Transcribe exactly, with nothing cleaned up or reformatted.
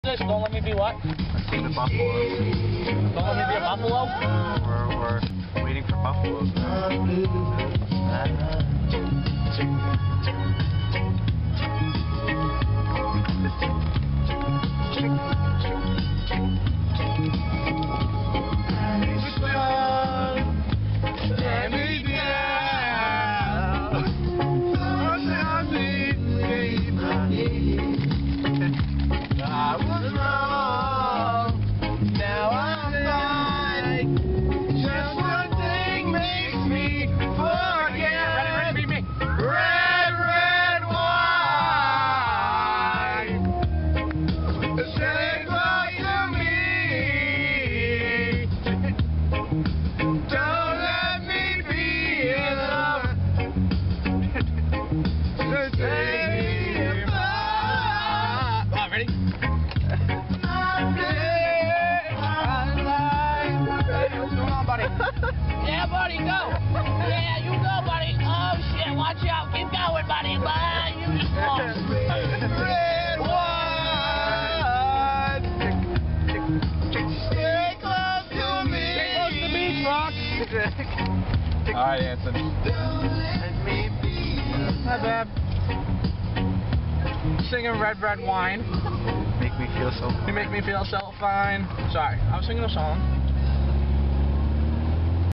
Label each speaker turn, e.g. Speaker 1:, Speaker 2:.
Speaker 1: this? Don't let me be what?
Speaker 2: I've seen the buffaloes.
Speaker 1: Don't let me be a buffalo?
Speaker 2: We're, we're waiting for buffaloes now.
Speaker 1: Yeah, buddy, go. Yeah, you go, buddy. Oh, shit, watch out. Keep going, buddy. Bye. You just lost.
Speaker 2: Red wine. Stay close to me.
Speaker 1: Stay close to me, Rock.
Speaker 2: All right, Anthony. Let me be.
Speaker 1: Hi, Bab. Singing Red, Red Wine.
Speaker 2: Make me feel so fine.
Speaker 1: You make me feel so fine. Sorry, I was singing a song.